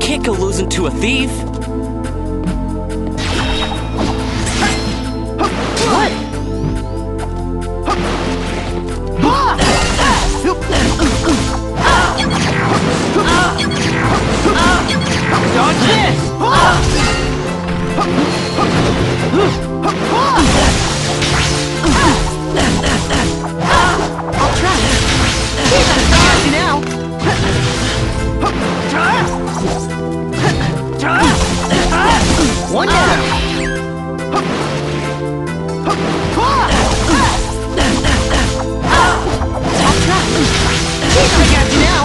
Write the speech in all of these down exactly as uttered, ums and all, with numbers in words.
can't go losing to a thief. What? Dodge this! I'll try it. Got you now. One down. I'll try. I got you now.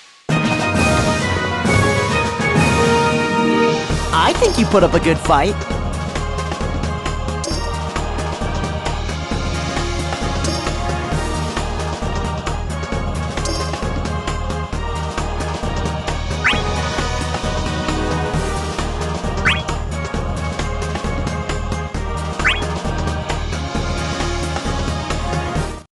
I think you put up a good fight.